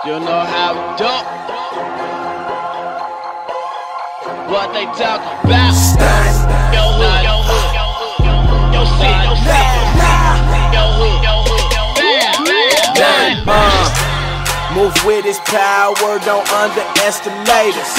You know how we do. What they talk about? Yo hood, yo hood, yo hood, yo shit, yo shit, yo hood, yo hood, bam, bam. Move with his power, don't underestimate us.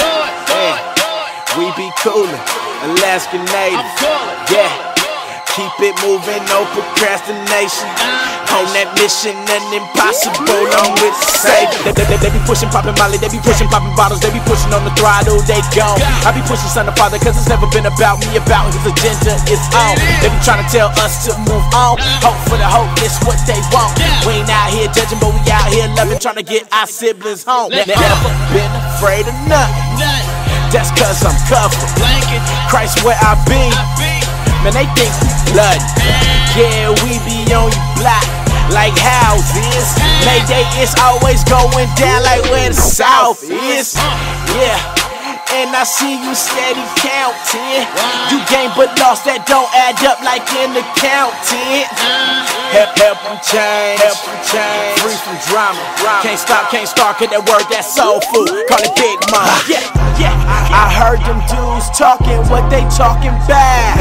We be coolin', Alaskan native. Yeah. Keep it moving, no procrastination. On that mission, nothing impossible. I'm with the savior. They be pushing, popping Molly, they be pushing, popping bottles, they be pushing on the throttle, they gone. I be pushing son of father, cause it's never been about me, about his agenda, it's on. They be trying to tell us to move on. Hope for the hope, it's what they want. We ain't out here judging, but we out here loving, trying to get our siblings home. Never been afraid of nothing. That's cause I'm covered. Christ where I be. Man, they think we blood. Yeah, we be on your block like houses. Mayday is always going down like where the South is. Yeah, and I see you steady counting. You gain but lost, that don't add up like in the counting. Help them change, free from drama. Can't stop, can't start, cause that word, that soul food. Call it Big Mama. Yeah, I heard them dudes talking what they talking bad.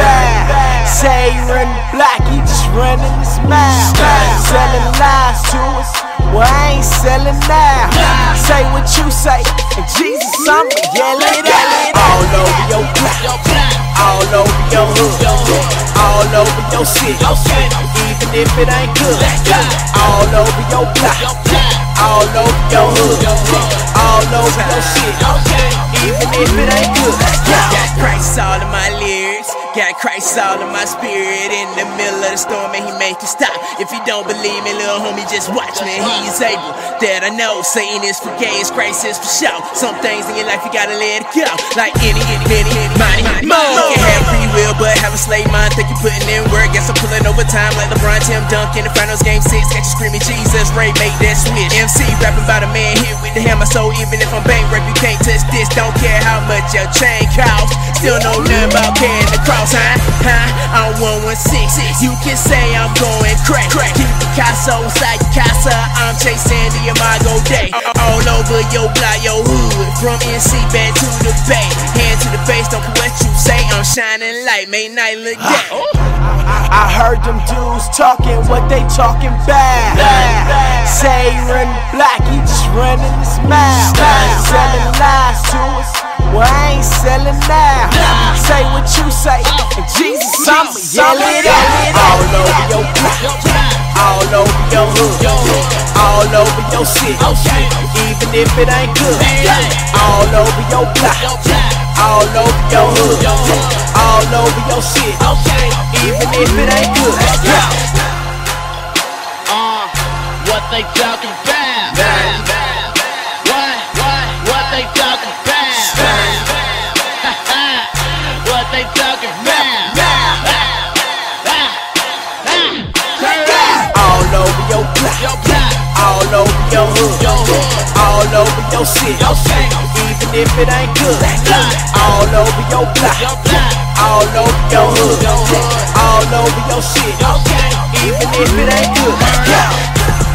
Say run black, he just running his mouth. Selling lies to us, well I ain't selling now. Say what you say, and Jesus I'ma yell it out. All over your block, all over your hood, all over your city, even if it ain't good. All over your block, all over your hood, all over your shit, even if it ain't good. Got Christ all in my lyrics, got Christ all in my spirit. In the middle of the storm and he make it stop. If you don't believe me, little homie, just watch me. He's able, that I know. Satan is for gays, Christ is for show. Some things in your life you gotta let it go. Like any, money, mo. You can have free will, but have a slave mind. Think you're putting in work, guess I'm pulling overtime like LeBron, Tim Duncan. The finals game 6, got you screaming Jesus, Ray make that switch. MC rapping about a man hit with the hammer, so even if I'm bankrupt, you can't touch this. Don't care how much your chain costs. Still know nothing about carrying the cross, I'm 116. You can say I'm going crack. Keep Picasso inside your casa. I'm chasing the Imago Day. All over your block, your hood. From NC back to the Bay. Hand to the face, don't care what you say. I'm shining light, make night look day. I heard them dudes talking what they talking bad. Say run black, he just running his mouth. Selling lies to us, well I ain't selling now. Say what you say, and Jesus I'ma yell it out. All over your block, all over your hood, all over your city, even if it ain't good. All over your block, all over your hood, all over your shit, even if it ain't good. What they talking about? What they talking about? What they talking about? All over your block, all over your hood, all over your city, even if it ain't good. All over your block, all over your hood, all over your shit, even if it ain't good.